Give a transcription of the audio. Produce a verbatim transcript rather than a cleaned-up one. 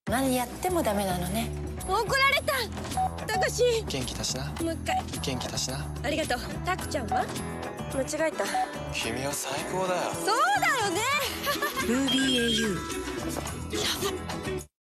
何やってもダメなのね。 怒られた。たかし元気だしな。 もう一回。 元気だしな。 ありがとう。たくちゃんは間違えた。 君は最高だよ。 そうだよね。 ムービー エーユー